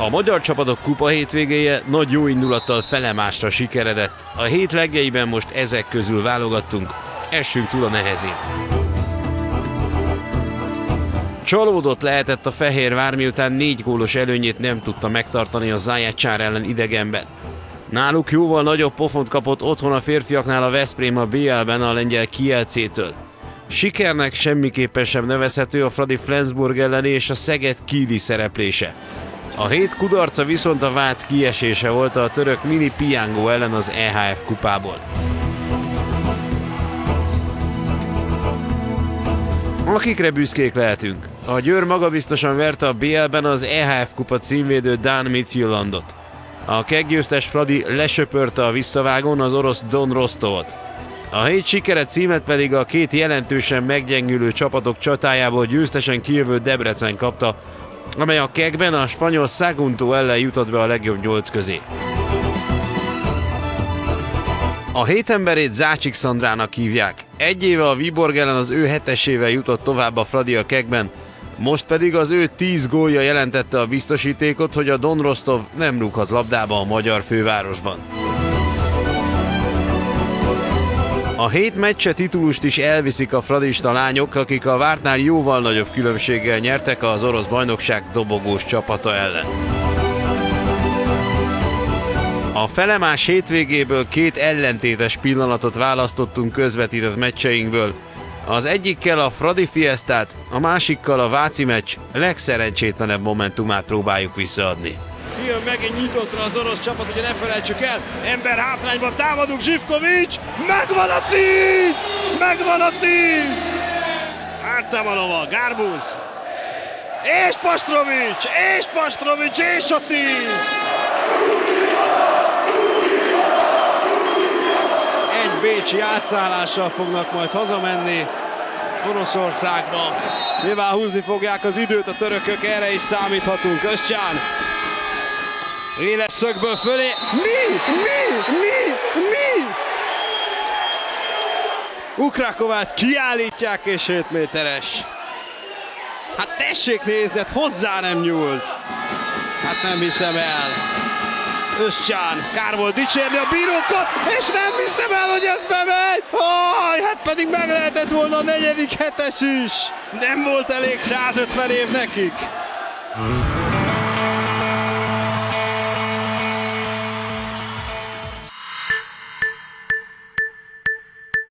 A magyar csapatok kupa hétvégéje nagy jó indulattal felemásra sikeredett. A hét legjeiben most ezek közül válogattunk, essünk túl a nehezén. Csalódott lehetett a Fehérvár, miután 4 gólos előnyét nem tudta megtartani a Zajacsár ellen idegenben. Náluk jóval nagyobb pofont kapott otthon a férfiaknál a Veszprém a BL-ben a lengyel Kielcétől. Sikernek semmiképpen sem nevezhető a Fradi Flensburg elleni és a Szeged Kieli szereplése. A hét kudarca viszont a Vác kiesése volt a török Mini Piango ellen az EHF kupából. Akikre büszkék lehetünk. A Győr magabiztosan verte a BL-ben az EHF kupa címvédő Dán Midtjyllandot. A keggyőztes Fradi lesöpörte a visszavágón az orosz Don Rostovot. A hét sikere címet pedig a két jelentősen meggyengülő csapatok csatájából győztesen kijövő Debrecen kapta, amely a kegben a spanyol Sagunto ellen jutott be a legjobb 8 közé. A hét emberét Zácsik Szandrának hívják. Egy éve a Viborg ellen az ő 7-esével jutott tovább a Fradi a kegben, most pedig az ő 10 gólja jelentette a biztosítékot, hogy a Don Rostov nem rúghat labdába a magyar fővárosban. A hét meccse titulust is elviszik a fradista lányok, akik a vártnál jóval nagyobb különbséggel nyertek az orosz bajnokság dobogós csapata ellen. A felemás hétvégéből 2 ellentétes pillanatot választottunk közvetített meccseinkből. Az egyikkel a Fradi Fiestát, a másikkal a váci meccs legszerencsétlenebb momentumát próbáljuk visszaadni. Jön megint nyitottra az orosz csapat, ugye ne felejtsük el, ember hátrányban támadunk, Zsivkovics, megvan a 10! Megvan a 10! Ártamanova, Gárbusz, és Pastrovics, és a 10! Egy bécsi átszállással fognak majd hazamenni Oroszországba. Nyilván húzni fogják az időt a törökök, erre is számíthatunk. Özcan éles szögből fölé. Mi? Ukrakovát kiállítják és 7 méteres. Hát tessék nézni, hát hozzá nem nyúlt. Hát nem hiszem el. Özcan, kár volt dicsérni a bírókat, és nem hiszem el, hogy ez bemegy! Hát pedig meg lehetett volna a 4. 7-es is! Nem volt elég 150 év nekik!